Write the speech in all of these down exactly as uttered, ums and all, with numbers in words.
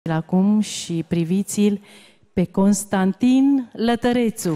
acum și priviți-l pe Constantin Lătărețu.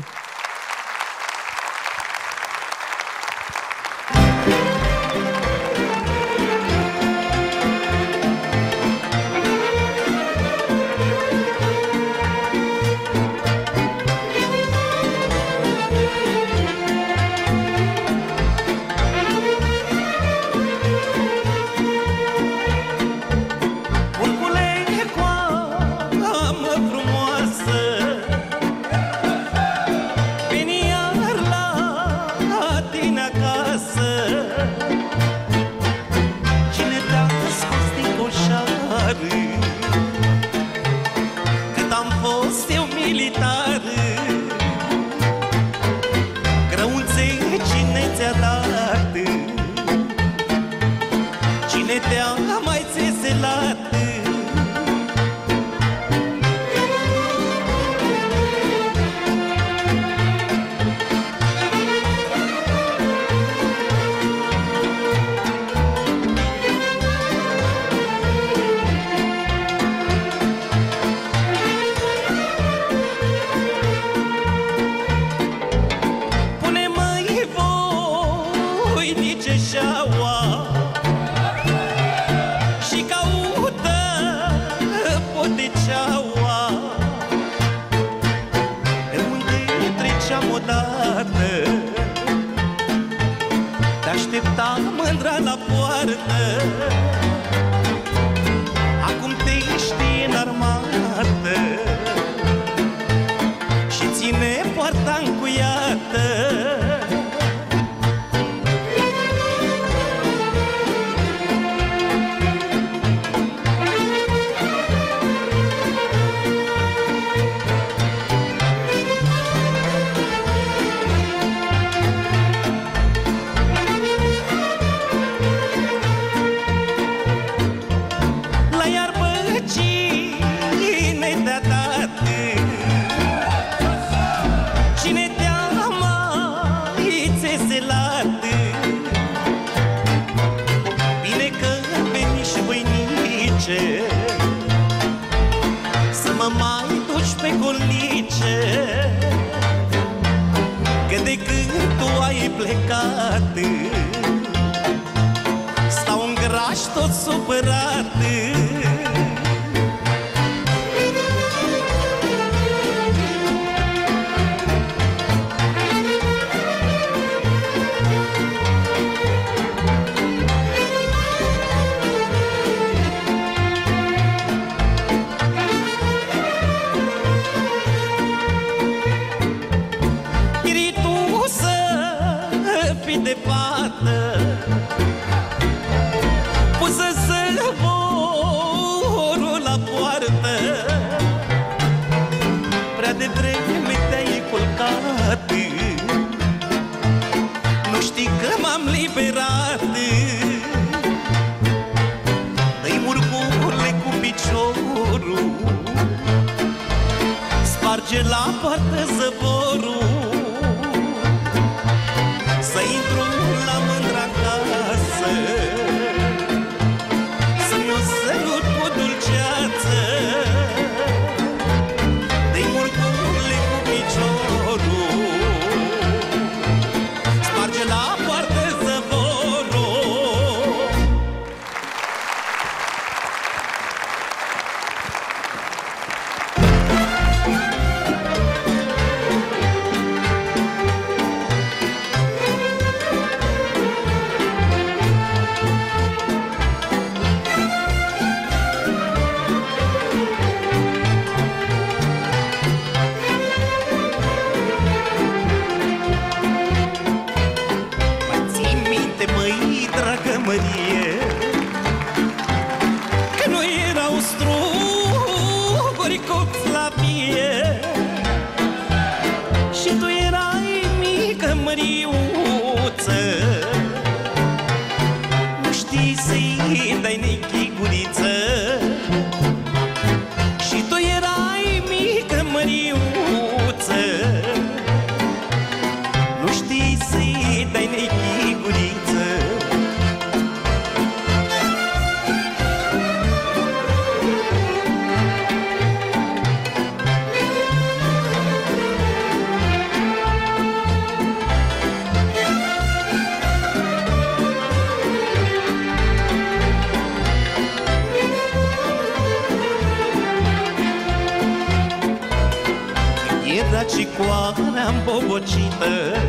era cicoarea îmbobocită.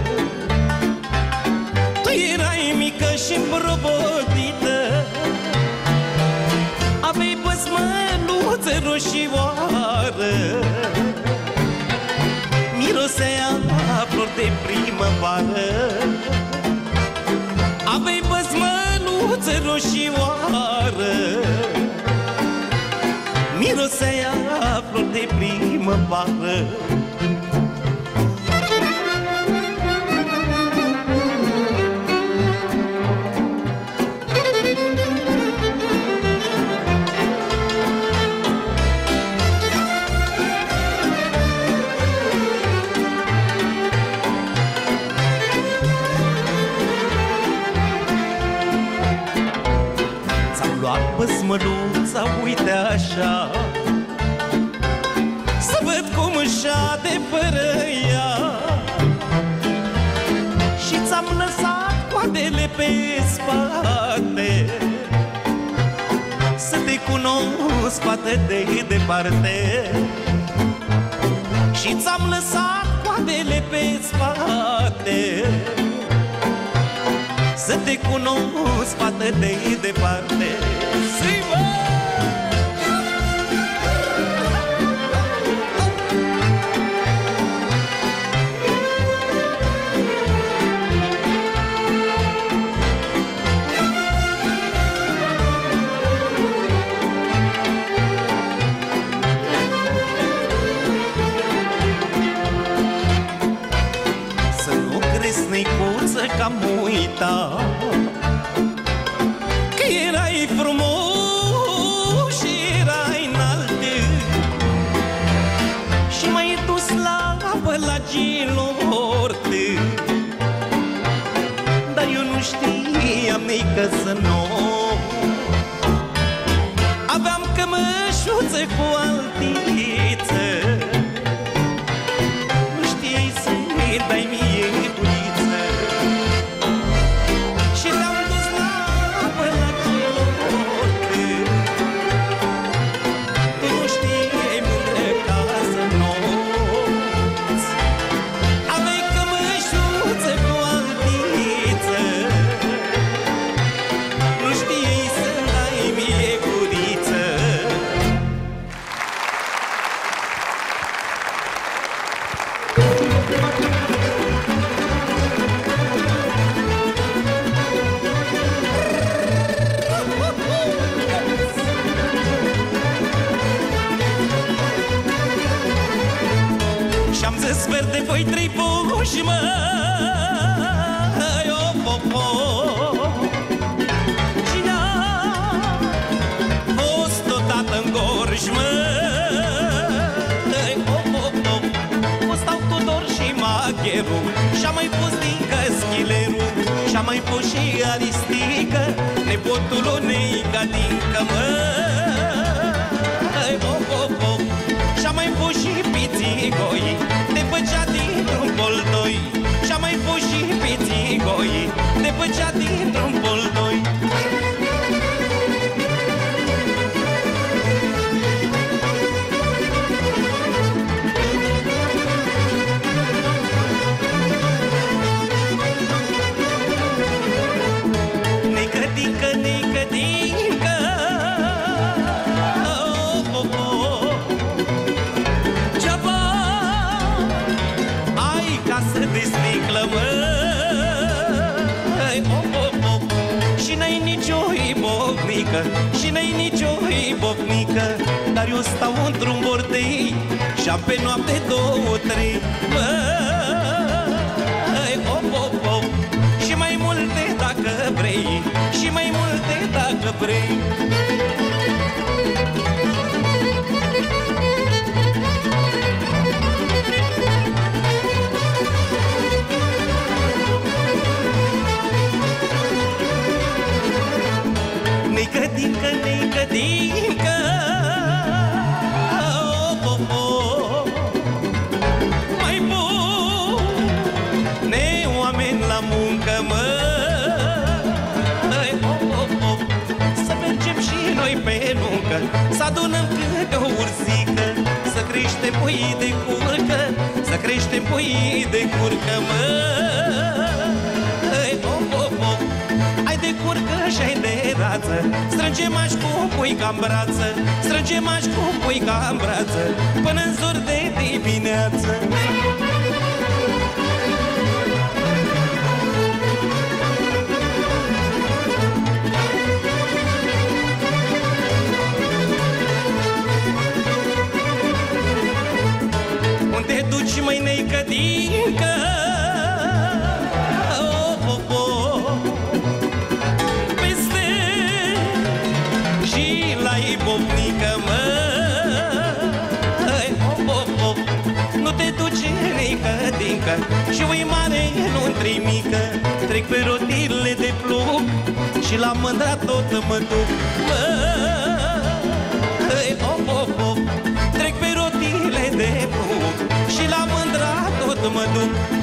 Tu erai mică și îmbrobodită, aveai păsmăluță roșioară, mirosea flori de primăvară. Aveai păsmăluță roșioară, mirosea flori de primăvară. Păsmăluța, uite așa, să văd cum își adevărăia. Și ți-am lăsat coadele pe spate, să te cunosc poate de departe. Și ți-am lăsat coadele pe spate, să te cunosc poate de departe. Să nu crezi, neicuță, că-am uitat că erai frumos și erai înalt și m-ai dus la Bălagilor. Dar eu nu știam nică să nu aveam cămășuță cu altiță. Nu știai să-i dai mie buliță și te-am dus la Bălagilor. Tu nu știai, mândră, ca să noți aveai cămășuță cu altiță. Nu știai să-mi dai mie guriță. Și-am zis verde, voi trei puși, măi, o, po, po. Cine-a fost odată în Gorj, măi, o, po, po. Postau Tudor și Magheru, și-a mai fost Dincă Schileru, și-a mai fost și Aristică, nepotul Oneica Dincă, măi, o, po, po. Și-a mai fost și Pițigoi, te făcea dintr-un poldoi. Și-a mai fost și Pițigoi, te făcea dintr-un poldoi. Nică, Dincă, Nică, Dincă, oh, oh, oh. Ceaba ai casă de sticlă, măi, oh, oh, oh. Și n-ai nicio ibovnică, și n-ai nicio ibovnică, dar eu stau într-un bordei și-am pe noapte două, trei, măi, oh, oh, oh. Și mai multe dacă vrei, și mai multe dacă vrei. Nică, Dincă, Nică, Dincă, oh, oh, oh. Mai bune oameni la muncă, măi, oh, oh, oh. Să mergem și noi pe nuncă, să adunăm câte o ursică, să crește pui de curcă, să crește pui de curcă, măi, op, op, op. Ai de curcă și ai de rață, strânge-m-aș cu pui ca-n brață, strânge-m-aș cu pui ca-n brață, până-n zor de dimineață. Unde duci, măi, neică-dincă? Oh, oh, oh. Peste și la ibovnică, măi, oh, oh, oh. Nu te duci, neică-dincă, și ui mare nu-ntri mică. Trec pe rotirile de plug și la mândra tot mă duc, măi, oh, oh, oh. Trec pe rotirile de plug și la mândra tot mă duc.